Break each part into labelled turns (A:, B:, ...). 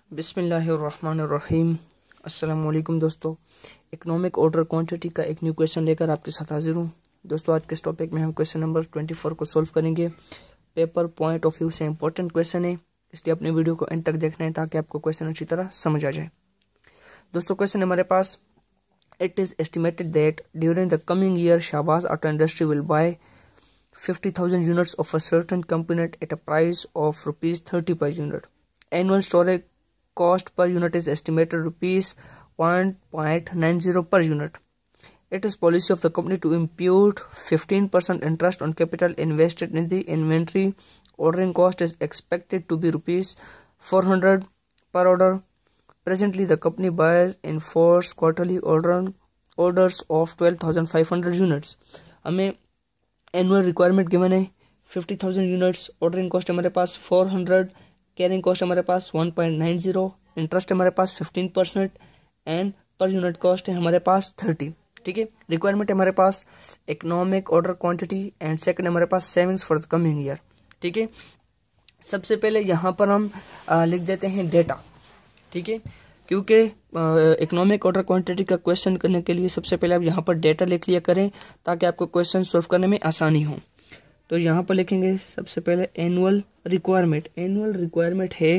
A: बिस्मिल्लाहिर्रहमानिर्रहीम। अस्सलाम वालेकुम दोस्तों, इकोनॉमिक ऑर्डर क्वांटिटी का एक न्यू क्वेश्चन लेकर आपके साथ हाजिर हूँ। दोस्तों आज के इस टॉपिक में हम क्वेश्चन नंबर 24 को सॉल्व करेंगे। पेपर पॉइंट ऑफ व्यू से इंपॉर्टेंट क्वेश्चन है, इसलिए अपने वीडियो को एंड तक देखना है ताकि आपको क्वेश्चन अच्छी तरह समझ आ जाए। दोस्तों क्वेश्चन हमारे पास, it is estimated that during the coming year Shahbaz auto industry will buy 50,000 units of a certain component at a price of rupees 30 per unit. Annual storage cost per unit is estimated rupees 1.90 per unit. It is policy of the company to impute 15% interest on capital invested in the inventory. Ordering cost is expected to be rupees 400 per order. Presently, the company buys in force quarterly orders of 12,500 units. हमें annual requirement given है 50,000 units, ordering cost हमारे पास 400, carrying cost हमारे पास 1.90, interest हमारे पास 15% and per unit cost है हमारे पास 30। ठीक है, रिक्वायरमेंट हमारे पास economic order quantity and second हमारे पास savings for the coming year. ठीक है, सबसे पहले यहाँ पर हम लिख देते हैं डेटा। ठीक है, क्योंकि इकोनॉमिक ऑर्डर क्वांटिटी का क्वेश्चन करने के लिए सबसे पहले आप यहाँ पर डेटा लिख लिया करें ताकि आपको क्वेश्चन सॉल्व करने में आसानी हो। तो यहाँ पर लिखेंगे सबसे पहले एनुअल रिक्वायरमेंट। एनुअल रिक्वायरमेंट है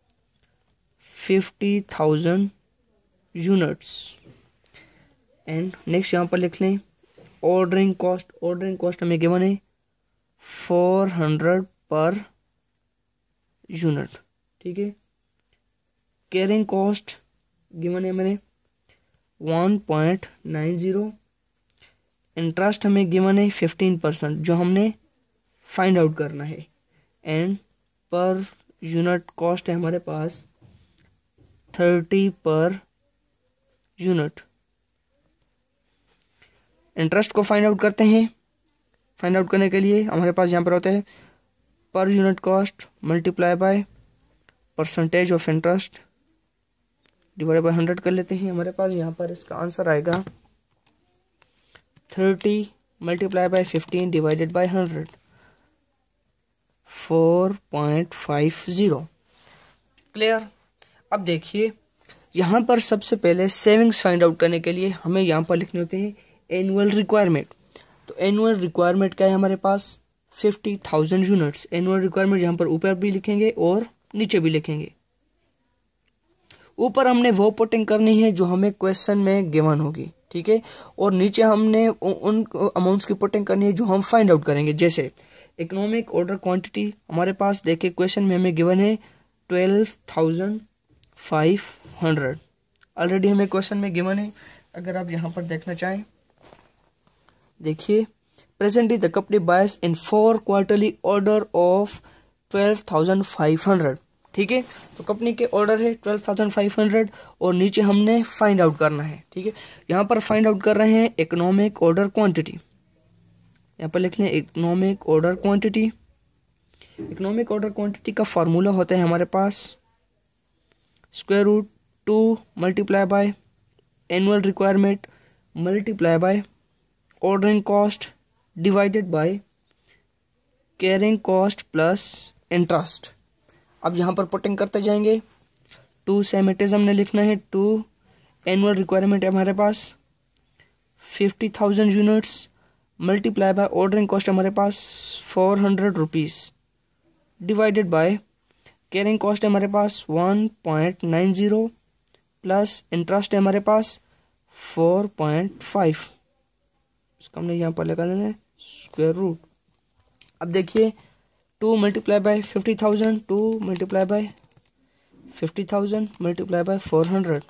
A: 50,000 यूनिट्स एंड नेक्स्ट यहाँ पर लिख लें ऑर्डरिंग कॉस्ट। ऑर्डरिंग कॉस्ट हमें गिवन है 400 पर यूनिट। ठीक है, कैरिंग कॉस्ट गिवन है मैंने 1.90, इंटरेस्ट हमें गिवन है 15% जो हमने फाइंड आउट करना है एंड पर यूनिट कॉस्ट है हमारे पास 30 पर यूनिट। इंटरेस्ट को फाइंड आउट करते हैं। फाइंड आउट करने के लिए हमारे पास यहाँ पर होता है per unit cost multiply by percentage of interest divide by 100 कर लेते हैं। हमारे पास यहाँ पर इसका आंसर आएगा 30 multiply by 15 divided by 100, 4.50। Clear. अब देखिए यहाँ पर सबसे पहले सेविंग्स फाइंड आउट करने के लिए हमें यहाँ पर लिखने होते हैं एनुअल रिक्वायरमेंट। तो एनुअल रिक्वायरमेंट क्या है हमारे पास 50,000 यूनिट्स। एनुअल रिक्वायरमेंट यहाँ पर ऊपर भी लिखेंगे और नीचे भी लिखेंगे। ऊपर हमने वो पुटिंग करनी है जो हमें क्वेश्चन में गिवन होगी। ठीक है, और नीचे हमने उन अमाउंट्स की पुटिंग करनी है जो हम फाइंड आउट करेंगे। जैसे इकोनॉमिक ऑर्डर क्वांटिटी हमारे पास देखिए क्वेश्चन में हमें गिवन है 12,500। ऑलरेडी हमें क्वेश्चन में गिवन है। अगर आप यहाँ पर देखना चाहें देखिए presently the company buys in 4 quarterly order of 12,500। ठीक है, तो कंपनी के ऑर्डर है 12,500 और नीचे हमने फाइंड आउट करना है। ठीक है, यहाँ पर फाइंड आउट कर रहे हैं इकोनॉमिक ऑर्डर क्वांटिटी। यहाँ पर लिख लें economic order quantity. Economic order quantity का फार्मूला होता है हमारे पास √2 multiply by annual requirement multiply by ordering cost divided by carrying cost plus interest. अब यहाँ पर पुटिंग करते जाएंगे। 2 सेमेटिज हमने लिखना है। 2 एनुअल रिक्वायरमेंट है हमारे पास 50,000 units multiply by ordering cost हमारे पास 400 rupees divided by carrying cost है हमारे पास 1.90 प्लस इंटरेस्ट है हमारे पास 4.5। इसका हमने यहाँ पर लगा देना है स्क्वायर रूट। अब देखिए 2 multiply by 50,000, 2 multiply by 50,000 multiply by 400,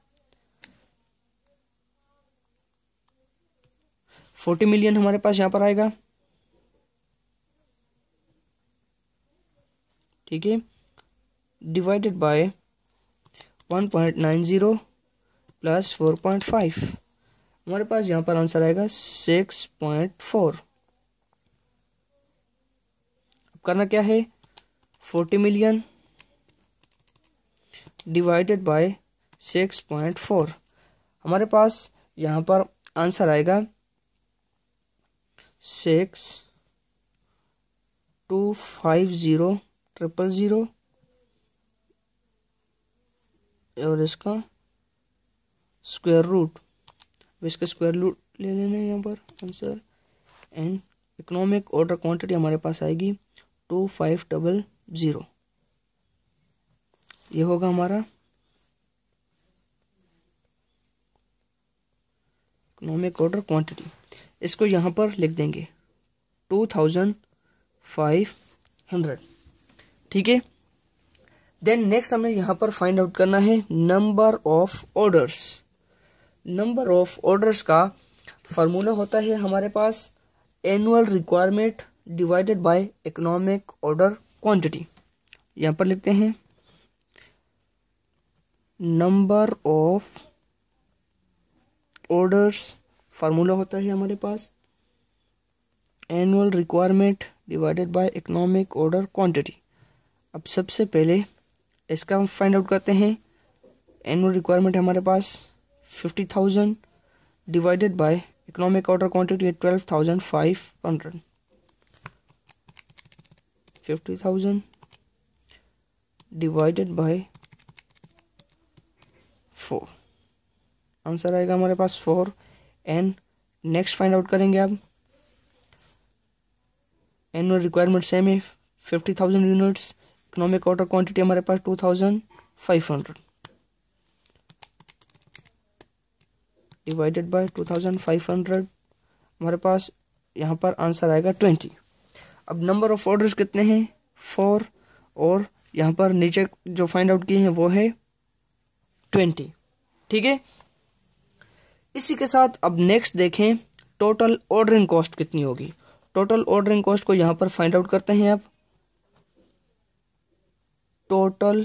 A: 40 million हमारे पास यहाँ पर आएगा। ठीक है, डिवाइडेड बाय 1.90 प्लस 4.5 हमारे पास यहाँ पर आंसर आएगा 6.4। करना क्या है 40 मिलियन डिवाइडेड बाय 6.4 हमारे पास यहाँ पर आंसर आएगा 6,250,000 और इसका स्क्वायर रूट, इसका स्क्वायर रूट ले लेना है यहाँ पर answer. And economic order quantity हमारे पास आएगी 2500। ये होगा हमारा इकोनॉमिक ऑर्डर क्वांटिटी। इसको यहाँ पर लिख देंगे 2500, ठीक है। देन नेक्स्ट हमें यहाँ पर फाइंड आउट करना है number of orders. Number of orders का फार्मूला होता है हमारे पास annual requirement divided by economic order quantity. यहाँ पर लिखते हैं नंबर ऑफ ऑर्डर्स, फार्मूला होता है हमारे पास annual requirement divided by economic order quantity. अब सबसे पहले इसका हम फाइंड आउट करते हैं। एनुअल रिक्वायरमेंट हमारे पास 50,000 divided by economic order quantity है 12,500। 50,000 डिवाइडेड बाय 4, आंसर आएगा हमारे पास 4। एंड नेक्स्ट फाइंड आउट करेंगे अब एनुअल रिक्वायरमेंट सेम है 50,000 यूनिट्स, इकोनॉमिक ऑर्डर क्वांटिटी हमारे पास 2,500 डिवाइडेड बाय 2,500, हमारे पास यहाँ पर आंसर आएगा 20। अब नंबर ऑफ ऑर्डर्स कितने हैं 4, और यहाँ पर नीचे जो फाइंड आउट किए हैं वो है 20, ठीक है। इसी के साथ अब नेक्स्ट देखें टोटल ऑर्डरिंग कॉस्ट कितनी होगी। टोटल ऑर्डरिंग कॉस्ट को यहां पर फाइंड आउट करते हैं। अब total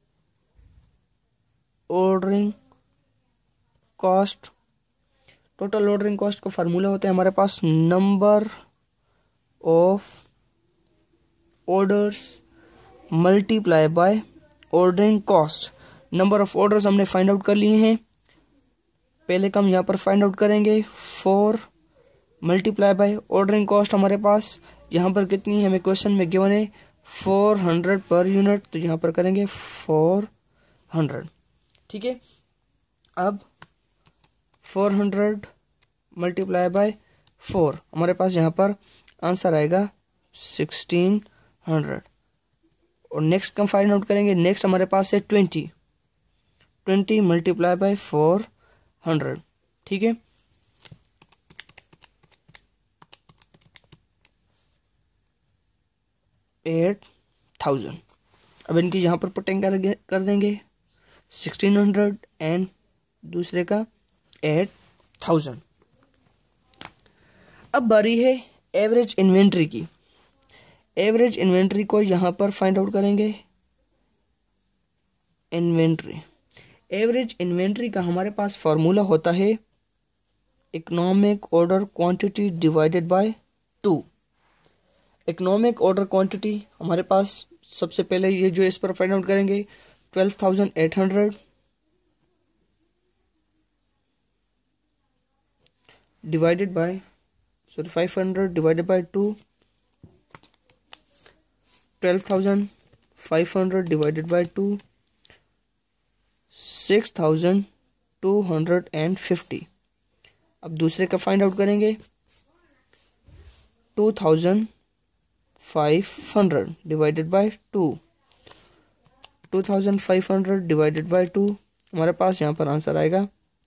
A: ordering cost, total ordering cost का फार्मूला होता है हमारे पास number of orders multiply by ordering cost. Number of orders हमने फाइंड आउट कर लिए हैं, पहले का हम यहाँ पर फाइंड आउट करेंगे 4 मल्टीप्लाई बाय ऑर्डरिंग कॉस्ट। हमारे पास यहाँ पर कितनी है हमें क्वेश्चन में गिवन है 400 पर यूनिट, तो यहाँ पर करेंगे 400, ठीक है। अब 400 मल्टीप्लाई बाय 4, हमारे पास यहाँ पर आंसर आएगा 1600। और नेक्स्ट हम फाइंड आउट करेंगे, नेक्स्ट हमारे पास है 20 मल्टीप्लाई बाय 400, ठीक है। $8,000। अब इनकी यहाँ पर पुटिंग कर देंगे 1600 एंड दूसरे का 8,000। अब बारी है एवरेज इन्वेंट्री की। एवरेज इन्वेंट्री को यहाँ पर फाइंड आउट करेंगे। इन्वेंट्री, एवरेज इन्वेंट्री का हमारे पास फॉर्मूला होता है economic order quantity divided by 2। Economic order quantity हमारे पास सबसे पहले ये जो इस पर फाइंड आउट करेंगे 12,800 divided by 500 divided by 2, 12,500 divided by 2, 6,250। अब दूसरे का फाइंड आउट करेंगे 2,500 डिवाइडेड बाय 2, 2,500 डिवाइडेड बाय 2, हमारे पास यहाँ पर आंसर आएगा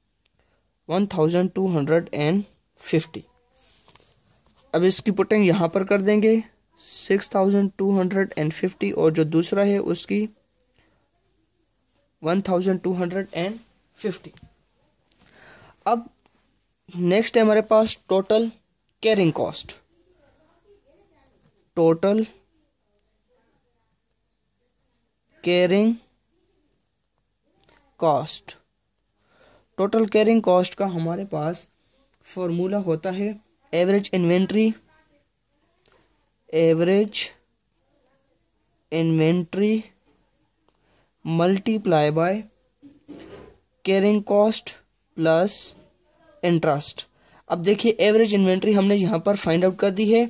A: 1,250। अब इसकी पुटिंग यहाँ पर कर देंगे 6,250 और जो दूसरा है उसकी 1,250। अब नेक्स्ट है हमारे पास total carrying cost. Total carrying cost, total carrying cost का हमारे पास फॉर्मूला होता है average inventory, average inventory multiply by carrying cost plus interest. अब देखिए एवरेज इन्वेंट्री हमने यहाँ पर फाइंड आउट कर दी है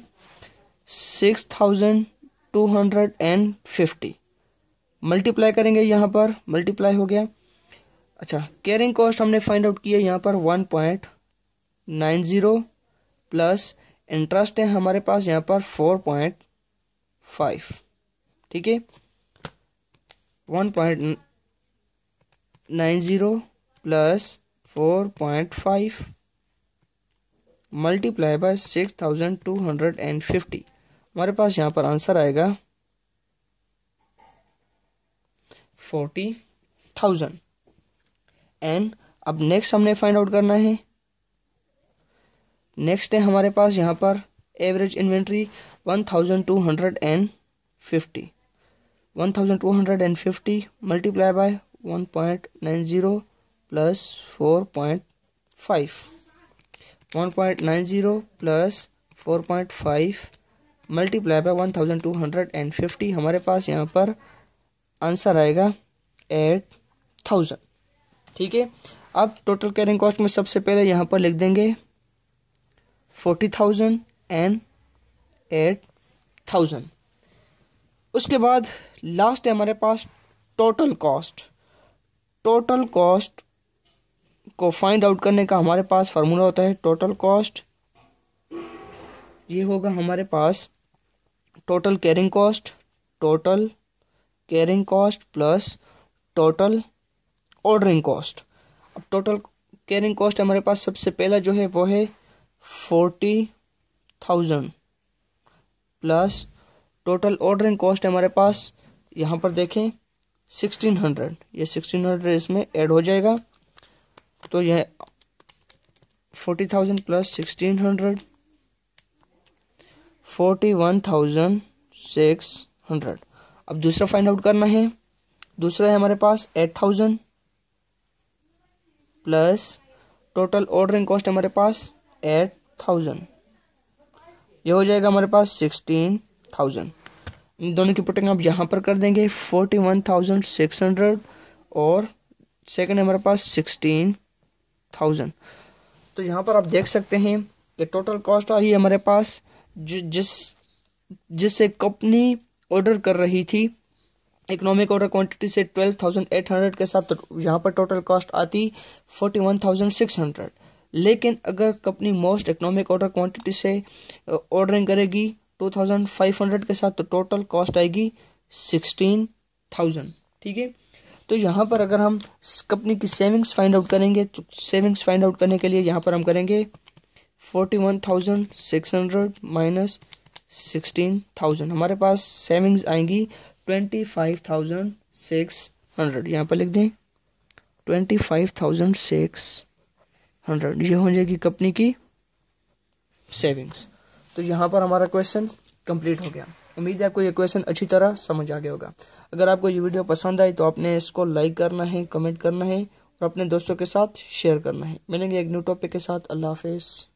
A: 6,250, मल्टीप्लाई करेंगे, यहाँ पर मल्टीप्लाई हो गया अच्छा, कैरिंग कॉस्ट हमने फाइंड आउट किया यहाँ पर 1.90 प्लस इंटरेस्ट है हमारे पास यहाँ पर 4.5, ठीक है। 1.90 प्लस 4.5 मल्टीप्लाई बाय 6250, हमारे पास यहाँ पर आंसर आएगा 40,000। एंड अब नेक्स्ट हमने फाइंड आउट करना है। नेक्स्ट है हमारे पास यहाँ पर average inventory 1250 multiply by 1.90 plus 4.5, 1.90 plus 4.5 multiply by 1250, हमारे पास यहाँ पर आंसर आएगा 8,000, ठीक है। अब टोटल कैरिंग कॉस्ट में सबसे पहले यहाँ पर लिख देंगे 40,000 एंड 8,000। उसके बाद लास्ट है हमारे पास टोटल कॉस्ट। टोटल कॉस्ट को फाइंड आउट करने का हमारे पास फार्मूला होता है टोटल कॉस्ट, ये होगा हमारे पास total carrying cost plus total ordering cost. अब टोटल कैरिंग कॉस्ट हमारे पास सबसे पहला जो है वो है 40,000 प्लस टोटल ऑर्डरिंग कॉस्ट हमारे पास यहाँ पर देखें 1600, ये 1600 इसमें ऐड हो जाएगा, तो यह 40,000 प्लस 1600 41,600। अब दूसरा फाइंड आउट करना है। दूसरा है हमारे पास 8,000 प्लस टोटल ऑर्डरिंग कॉस्ट हमारे पास 8,000, ये हो जाएगा हमारे पास 16,000। इन दोनों की पुटिंग आप यहाँ पर कर देंगे 41,600 और सेकंड हमारे पास 16,000। तो यहाँ पर आप देख सकते हैं कि टोटल कॉस्ट आई हमारे पास जिससे कंपनी ऑर्डर कर रही थी इकोनॉमिक ऑर्डर क्वांटिटी से 12,800 के साथ, तो यहाँ पर टोटल कॉस्ट आती 41,600। लेकिन अगर company most economic order quantity से ऑर्डरिंग करेगी 2,500 के साथ, तो टोटल कॉस्ट आएगी 16,000, ठीक है। तो यहाँ पर अगर हम कंपनी की सेविंग्स फाइंड आउट करेंगे, तो सेविंग्स फाइंड आउट करने के लिए यहाँ पर हम करेंगे 41,600 माइनस 16,000, हमारे पास सेविंग्स आएंगी 25,600। यहाँ पर लिख दें 25,600, ये हो जाएगी कंपनी की सेविंग्स। तो यहाँ पर हमारा क्वेश्चन कंप्लीट हो गया। उम्मीद है आपको ये क्वेश्चन अच्छी तरह समझ आ गया होगा। अगर आपको ये वीडियो पसंद आई तो आपने इसको लाइक करना है, कमेंट करना है और अपने दोस्तों के साथ शेयर करना है। मिलेंगे एक न्यू टॉपिक के साथ। अल्लाह हाफिज़।